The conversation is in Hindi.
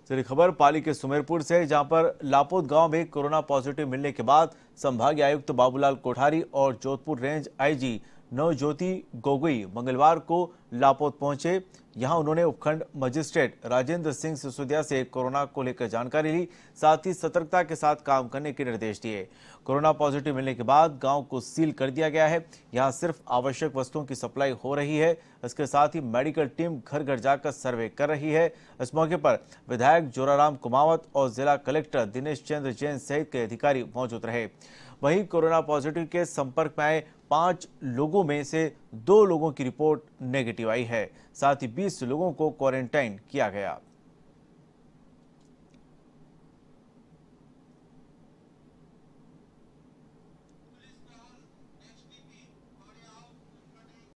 चलिए खबर पाली के सुमेरपुर से, जहां पर लापोद गांव में कोरोना पॉजिटिव मिलने के बाद संभागीय आयुक्त बाबूलाल कोठारी और जोधपुर रेंज आईजी नवज्योति गोगोई मंगलवार को लापोद पहुंचे। यहां उन्होंने उपखंड मजिस्ट्रेट राजेंद्र सिंह सिसोदिया से कोरोना को लेकर जानकारी ली, साथ ही सतर्कता के साथ काम करने के निर्देश दिए। कोरोना पॉजिटिव मिलने के बाद गांव को सील कर दिया गया है। यहां सिर्फ आवश्यक वस्तुओं की सप्लाई हो रही है। इसके साथ ही मेडिकल टीम घर घर जाकर सर्वे कर रही है। इस मौके पर विधायक जोराराम कुमावत और जिला कलेक्टर दिनेश चंद्र जैन सहित कई अधिकारी मौजूद रहे। वहीं कोरोना पॉजिटिव के संपर्क में आए 5 लोगों में से 2 लोगों की रिपोर्ट नेगेटिव आई है। साथ ही 20 लोगों को क्वारंटाइन किया गया।